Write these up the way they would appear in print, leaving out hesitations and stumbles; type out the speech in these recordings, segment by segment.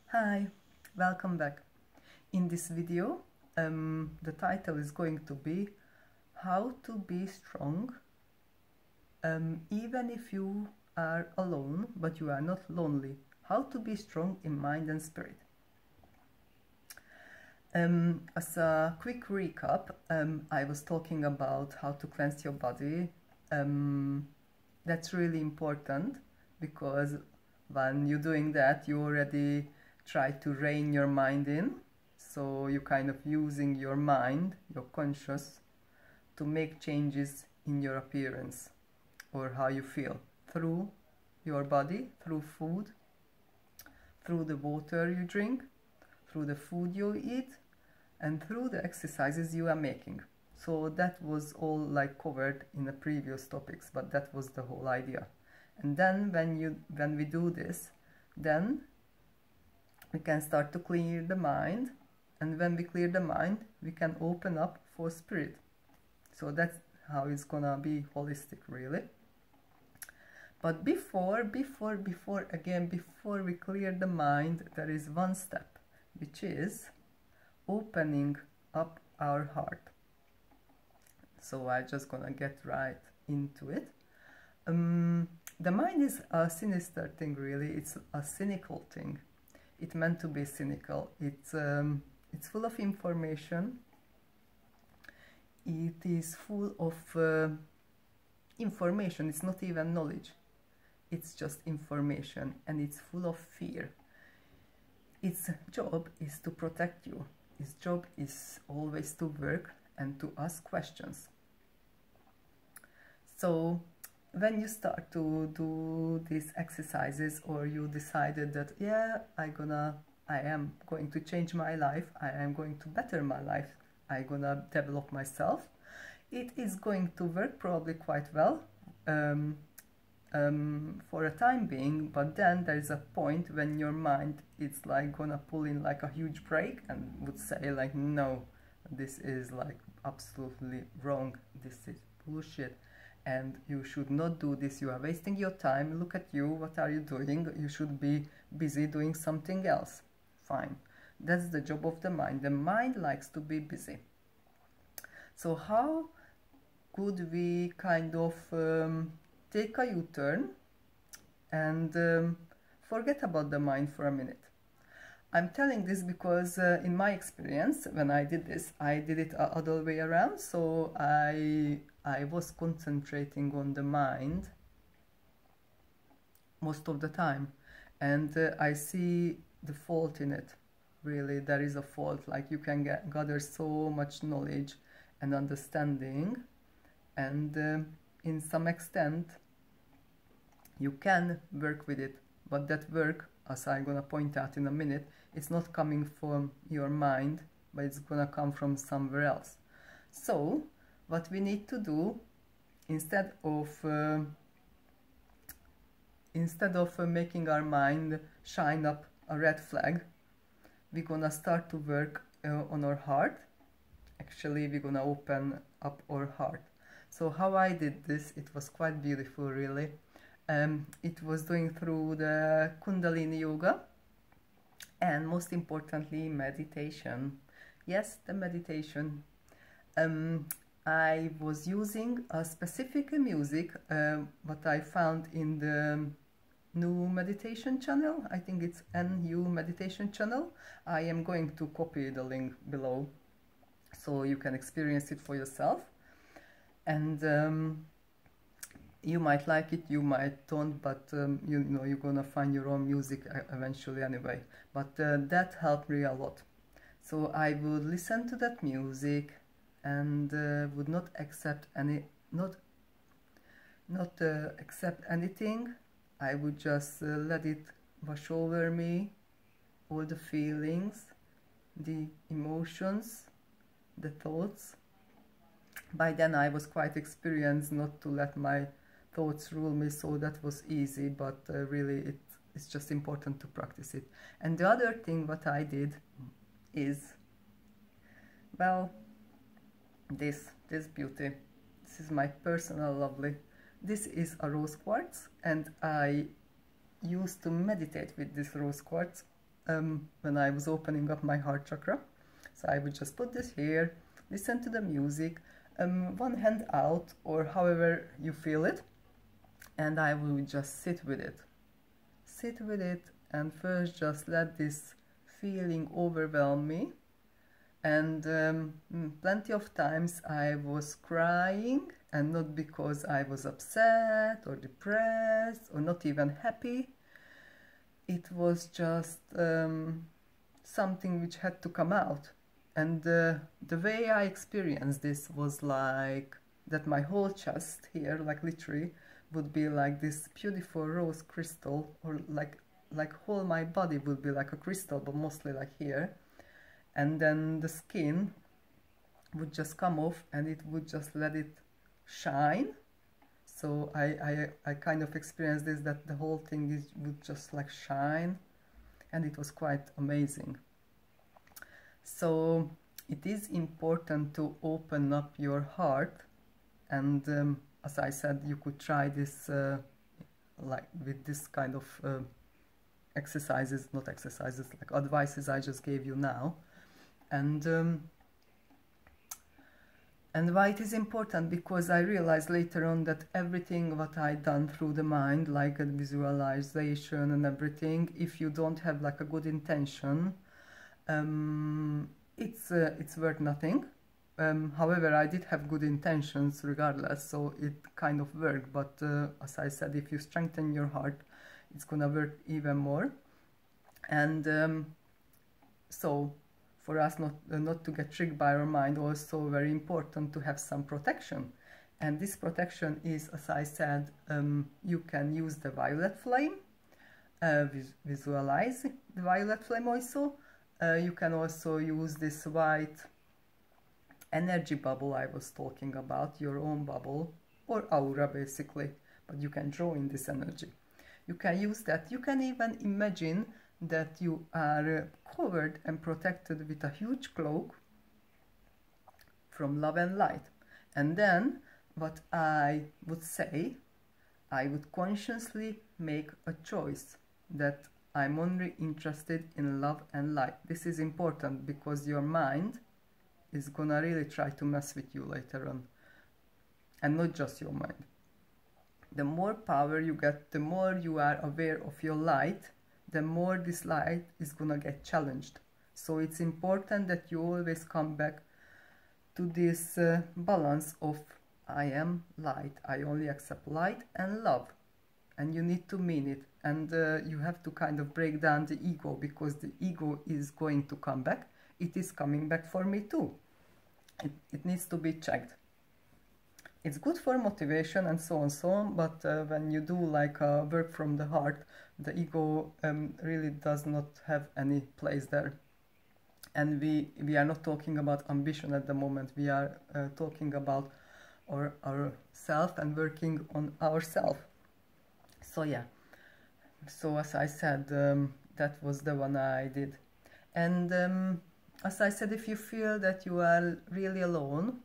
Hi, welcome back. In this video, the title is going to be How to be strong even if you are alone, but you are not lonely. How to be strong in mind and spirit. As a quick recap, I was talking about how to cleanse your body. That's really important because when you're doing that, you already try to rein your mind in. So you're kind of using your mind, your conscious, to make changes in your appearance or how you feel through your body, through food, through the water you drink, through the food you eat, and through the exercises you are making. So that was all like covered in the previous topics, but that was the whole idea. And then when we do this, then we can start to clear the mind, and when we clear the mind, we can open up for spirit. So that's how it's gonna be holistic, really. But before we clear the mind, there is one step, which is opening up our heart. So I'm just gonna get right into it. The mind is a sinister thing, really. It's a cynical thing. It's meant to be cynical. It's full of information. It is full of information. It's not even knowledge. It's just information, and it's full of fear. Its job is to protect you. Its job is always to work and to ask questions. So when you start to do these exercises, or you decided that, yeah, I am going to change my life, I am going to better my life, I'm gonna develop myself, it is going to work probably quite well for a time being, but then there is a point when your mind is like gonna pull in like a huge brake and would say like, no, this is like absolutely wrong, this is bullshit, and you should not do this, you are wasting your time, look at you, what are you doing, you should be busy doing something else. Fine, that's the job of the mind. The mind likes to be busy. So how could we kind of take a U-turn and forget about the mind for a minute? I'm telling this because in my experience, when I did this, I did it the other way around. So I was concentrating on the mind most of the time, and I see the fault in it. Really, there is a fault. Like, you can gather so much knowledge and understanding, and in some extent you can work with it, but that work, as I'm gonna point out in a minute, it's not coming from your mind, but it's gonna come from somewhere else. So what we need to do, instead of making our mind shine up a red flag, we're gonna start to work on our heart. Actually, we're gonna open up our heart. So how I did this, it was quite beautiful, really. It was doing through the Kundalini yoga, and most importantly, meditation. Yes, the meditation. I was using a specific music, what I found in the new meditation channel. I think it's NU meditation channel. I am going to copy the link below so you can experience it for yourself. And you might like it, you might don't, but you know, you're gonna find your own music eventually anyway. But that helped me a lot. So I would listen to that music and would not accept accept anything. I would just let it wash over me, all the feelings, the emotions, the thoughts. By then I was quite experienced not to let my thoughts rule me, so that was easy, but really it's just important to practice it. And the other thing what I did is, well, this beauty. This is my personal lovely. This is a rose quartz, and I used to meditate with this rose quartz when I was opening up my heart chakra. So I would just put this here, listen to the music, one hand out or however you feel it, and I will just sit with it. Sit with it and first just let this feeling overwhelm me. And plenty of times I was crying, and not because I was upset or depressed or not even happy. It was just something which had to come out. And the way I experienced this was like that my whole chest here, like literally, would be like this beautiful rose crystal, or like whole my body would be like a crystal, but mostly like here. And then the skin would just come off and it would just let it shine. So I kind of experienced this, that the whole thing would just like shine, and it was quite amazing. So it is important to open up your heart, and as I said, you could try this like with this kind of exercises, not exercises, like advices I just gave you now. And why it is important, because I realized later on that everything what I done through the mind, like a visualization and everything, if you don't have like a good intention, it's worth nothing. However, I did have good intentions regardless, so it kind of worked. But as I said, if you strengthen your heart, it's gonna work even more. And so for us not to get tricked by our mind, also very important to have some protection. And this protection is, as I said, you can use the violet flame, visualize the violet flame also. You can also use this white energy bubble I was talking about, your own bubble or aura basically, but you can draw in this energy. You can use that. You can even imagine that you are covered and protected with a huge cloak from love and light. And then what I would say, I would consciously make a choice that I'm only interested in love and light. This is important because your mind is gonna really try to mess with you later on. And not just your mind. The more power you get, the more you are aware of your light, the more this light is gonna get challenged. So it's important that you always come back to this balance of I am light, I only accept light and love. And you need to mean it. And you have to kind of break down the ego, because the ego is going to come back. It is coming back for me too. It needs to be checked. It's good for motivation and so on, but when you do like work from the heart, the ego really does not have any place there. And we are not talking about ambition at the moment. We are talking about our self and working on ourself. So yeah, so as I said, that was the one I did. And as I said, if you feel that you are really alone,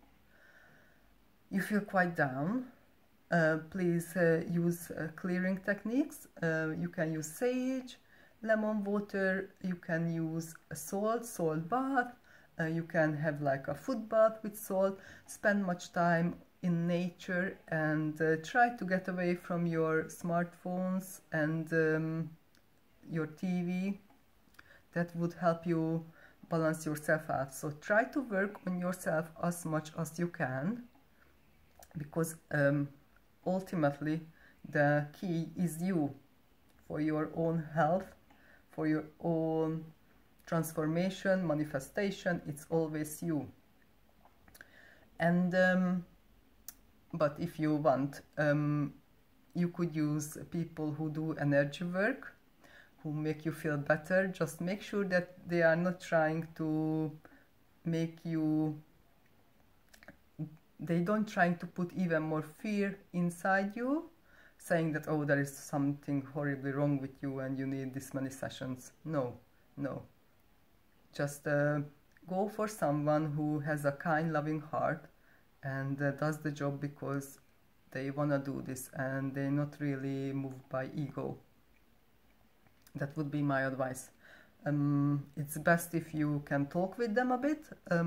you feel quite down, please use clearing techniques. You can use sage, lemon water, you can use a salt bath, you can have like a foot bath with salt, spend much time in nature, and try to get away from your smartphones and your TV. That would help you balance yourself out. So try to work on yourself as much as you can, because ultimately the key is you, for your own health, for your own transformation, manifestation. It's always you. And but if you want, you could use people who do energy work, who make you feel better. Just make sure that they are not trying to make you, they don't trying to put even more fear inside you, saying that, oh, there is something horribly wrong with you and you need this many sessions. No. Just go for someone who has a kind, loving heart and does the job because they want to do this and they're not really moved by ego. That would be my advice. It's best if you can talk with them a bit,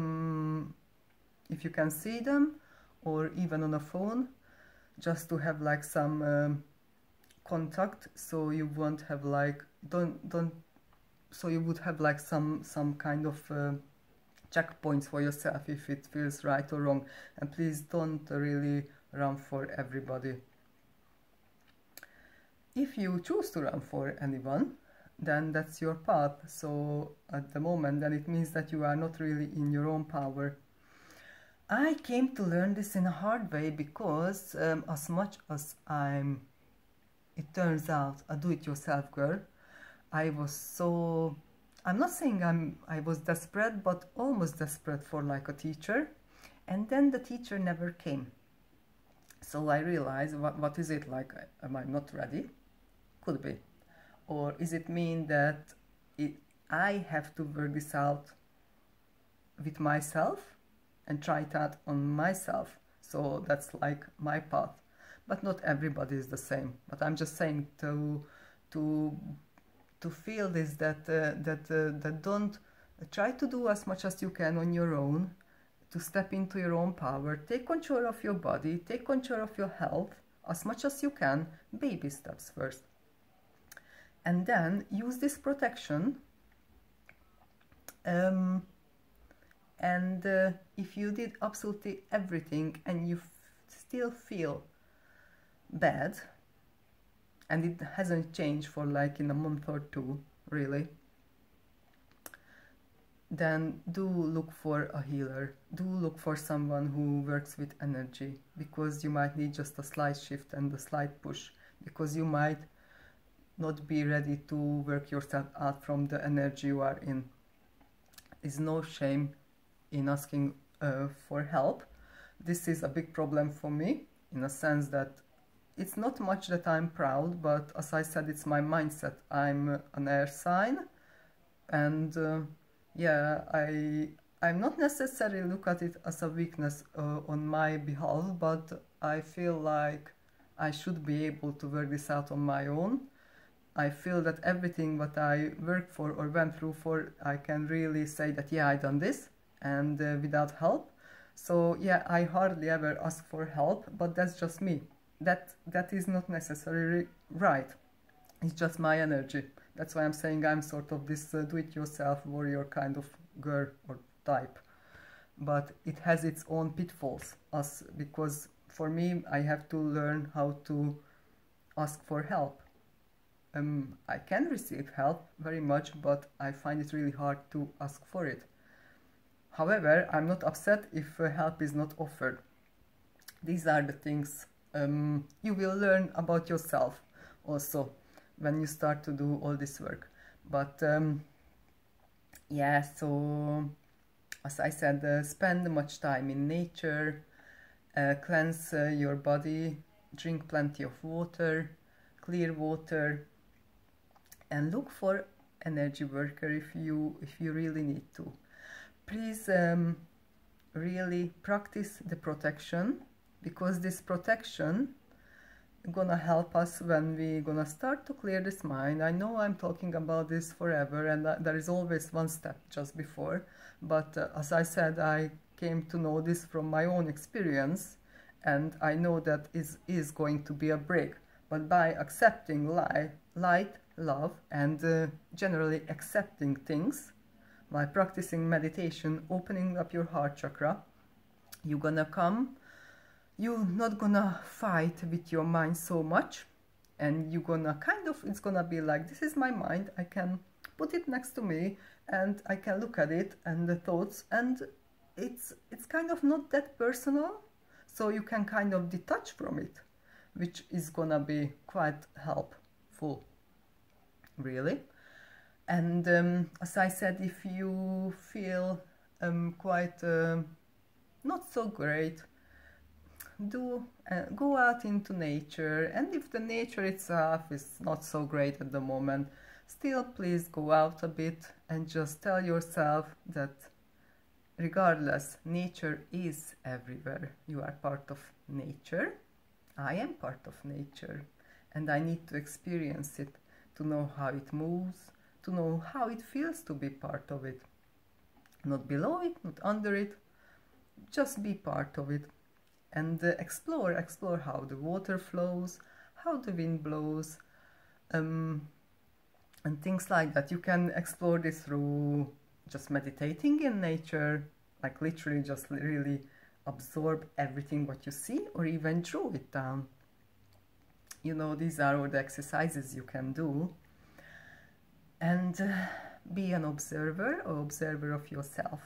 if you can see them, or even on a phone, just to have like some contact, so you won't have like so you would have like some kind of checkpoints for yourself if it feels right or wrong. And please don't really run for everybody. If you choose to run for anyone, then that's your path. So at the moment, then it means that you are not really in your own power. I came to learn this in a hard way, because as much as it turns out, a do-it-yourself girl, I'm not saying I was desperate, but almost desperate for like a teacher. And then the teacher never came. So I realized, what is it like? Am I not ready? Could be. Or is it mean that I have to work this out with myself and try that on myself? So that's like my path. But not everybody is the same. But I'm just saying to feel this, that don't try to do as much as you can on your own, to step into your own power, take control of your body, take control of your health as much as you can, baby steps first. And then use this protection. And if you did absolutely everything and you still feel bad, and it hasn't changed for like in a month or two, really, then do look for a healer. Do look for someone who works with energy, because you might need just a slight shift and a slight push, because you might not be ready to work yourself out from the energy you are in. There's no shame in asking for help. This is a big problem for me, in a sense that it's not much that I'm proud, but as I said, it's my mindset. I'm an air sign, and yeah, I'm not necessarily look at it as a weakness on my behalf, but I feel like I should be able to work this out on my own. I feel that everything that I worked for or went through for, I can really say that, yeah, I done this, and without help. So yeah, I hardly ever ask for help, but that's just me. That is not necessarily right. It's just my energy. That's why I'm saying I'm sort of this do-it-yourself warrior kind of girl or type. But it has its own pitfalls, because for me, I have to learn how to ask for help. I can receive help very much, but I find it really hard to ask for it. However, I'm not upset if help is not offered. These are the things you will learn about yourself also when you start to do all this work. But yeah, so as I said, spend much time in nature, cleanse your body, drink plenty of water, clear water, and look for energy worker if you really need to. Please really practice the protection, because this protection gonna help us when we gonna start to clear this mind. I know I'm talking about this forever, and there is always one step just before, but as I said, I came to know this from my own experience, and I know that is going to be a break. But by accepting light, love, and generally accepting things, by practicing meditation, opening up your heart chakra, you're not gonna fight with your mind so much, and you're gonna it's gonna be like, this is my mind, I can put it next to me and I can look at it and the thoughts, and it's kind of not that personal, so you can kind of detach from it, which is gonna be quite helpful, really. And as I said, if you feel quite not so great, go out into nature. And if the nature itself is not so great at the moment, still please go out a bit and just tell yourself that regardless, nature is everywhere. You are part of nature. I am part of nature, and I need to experience it to know how it moves, to know how it feels to be part of it. Not below it, not under it, just be part of it. And explore how the water flows, how the wind blows, and things like that. You can explore this through just meditating in nature, like literally just really absorb everything what you see, or even draw it down. You know, these are all the exercises you can do. And be an observer or observer of yourself.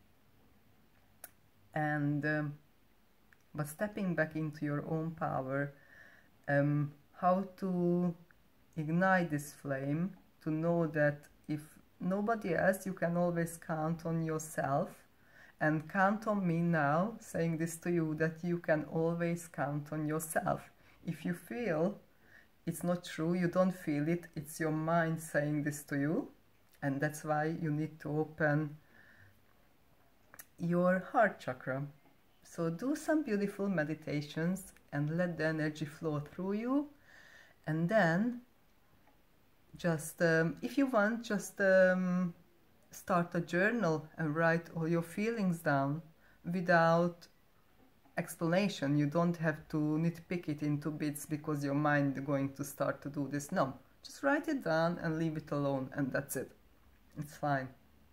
And but stepping back into your own power, how to ignite this flame, to know that if nobody else, you can always count on yourself. And count on me now, saying this to you, that you can always count on yourself. If you feel it's not true, you don't feel it, it's your mind saying this to you. And that's why you need to open your heart chakra. So do some beautiful meditations and let the energy flow through you. And then just, if you want, just start a journal and write all your feelings down without explanation. You don't have to nitpick it into bits because your mind is going to start to do this. No, just write it down and leave it alone, and that's it. It's fine.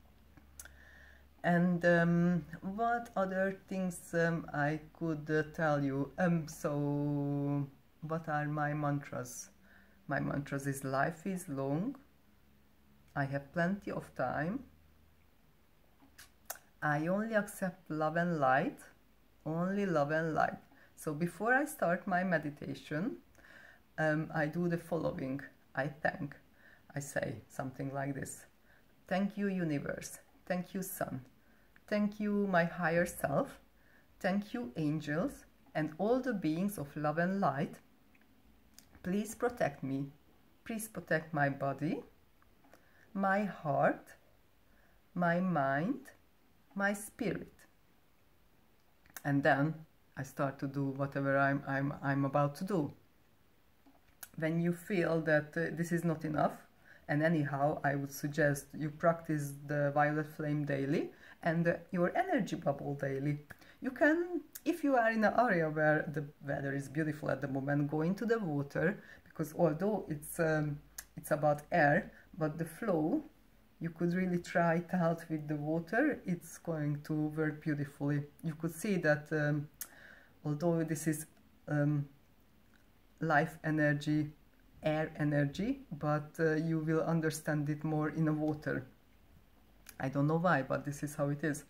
And what other things I could tell you? So what are my mantras? My mantras is life is long, I have plenty of time, I only accept love and light, only love and light. So before I start my meditation, I do the following. I say something like this. Thank you, universe. Thank you, sun. Thank you, my higher self. Thank you, angels, and all the beings of love and light. Please protect me. Please protect my body, my heart, my mind, my spirit. And then I start to do whatever I'm about to do. When you feel that this is not enough, and anyhow, I would suggest you practice the violet flame daily and your energy bubble daily. You can, if you are in an area where the weather is beautiful at the moment, go into the water, because although it's about air, but the flow, you could really try it out with the water. It's going to work beautifully. You could see that although this is life energy, air energy, but you will understand it more in the water. I don't know why, but this is how it is.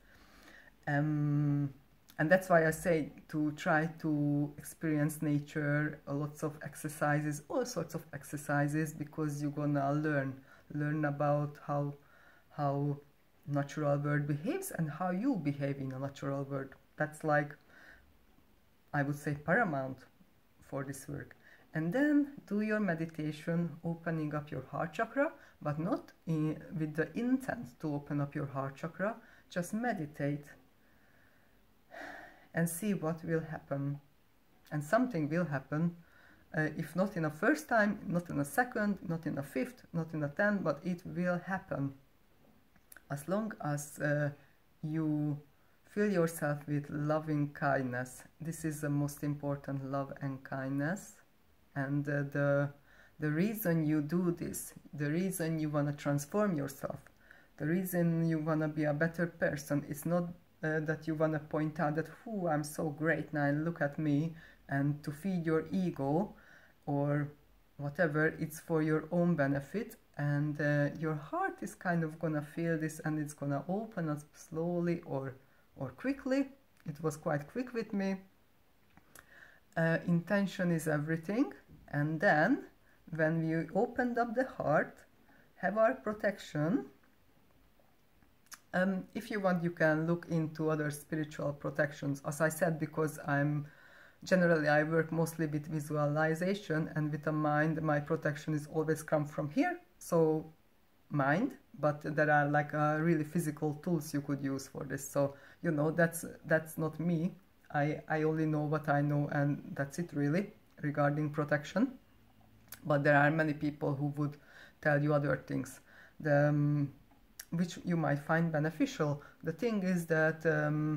And that's why I say to try to experience nature, lots of exercises, all sorts of exercises, because you're gonna learn about how natural world behaves and how you behave in a natural world. That's like, I would say, paramount for this work. And then do your meditation, opening up your heart chakra, but not with the intent to open up your heart chakra. Just meditate and see what will happen. And something will happen, if not in a first time, not in a second, not in a fifth, not in a 10, but it will happen. As long as you fill yourself with loving kindness. This is the most important, love and kindness. And the reason you do this, the reason you want to transform yourself, the reason you want to be a better person, it's not that you want to point out that, "Ooh, I'm so great now, look at me," and to feed your ego or whatever. It's for your own benefit, and your heart is kind of gonna feel this, and it's gonna open up slowly or quickly. It was quite quick with me. Intention is everything. And then when we opened up the heart, have our protection. If you want, you can look into other spiritual protections. As I said, because generally I work mostly with visualization, and with the mind, my protection is always come from here. So mind, but there are like really physical tools you could use for this. So, you know, that's not me. I only know what I know, and that's it really regarding protection. But there are many people who would tell you other things. which you might find beneficial. The thing is that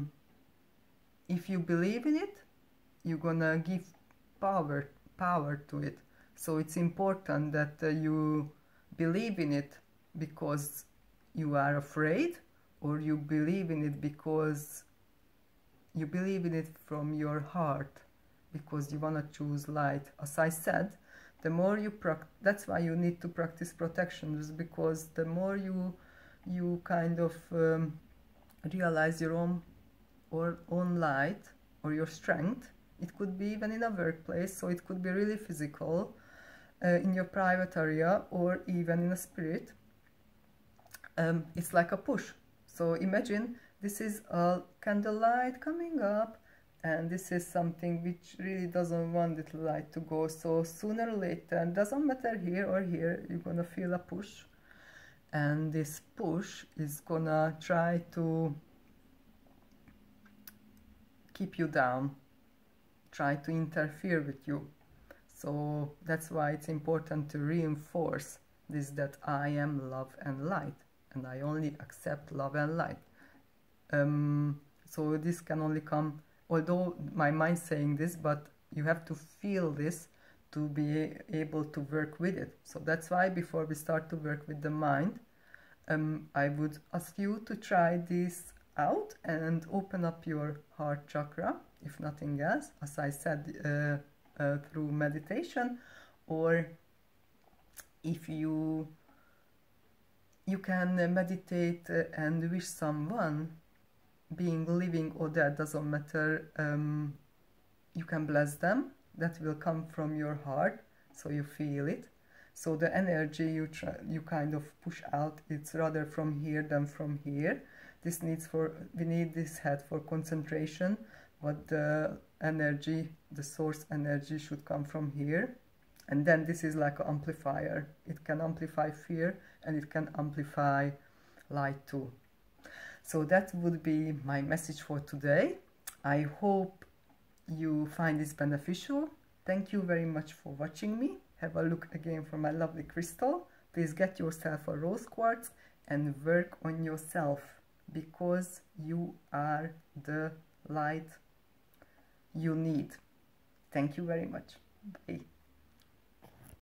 if you believe in it, you're gonna give power to it. So it's important that you believe in it because you are afraid, or you believe in it because you believe in it from your heart, because you want to choose light. As I said, the more you practice, that's why you need to practice protections, because the more you kind of realize your own light or your strength. It could be even in a workplace, so it could be really physical, in your private area, or even in a spirit. It's like a push. So imagine this is a candlelight coming up, and this is something which really doesn't want the light to go. So sooner or later, doesn't matter here or here, you're gonna feel a push, and this push is gonna try to keep you down, try to interfere with you. So that's why it's important to reinforce this, that I am love and light, and I only accept love and light. So this can only come, although my mind's saying this, but you have to feel this to be able to work with it. So that's why before we start to work with the mind, I would ask you to try this out and open up your heart chakra, if nothing else, as I said, through meditation, or if you can meditate and wish someone, being living or dead, doesn't matter, you can bless them. That will come from your heart, so you feel it. So the energy you kind of push out, it's rather from here than from here. We need this head for concentration, but the energy, the source energy, should come from here. And then this is like an amplifier. It can amplify fear, and it can amplify light too. So that would be my message for today. I hope you find this beneficial. Thank you very much for watching me. Have a look again for my lovely crystal. Please get yourself a rose quartz and work on yourself, because you are the light you need. Thank you very much. Bye.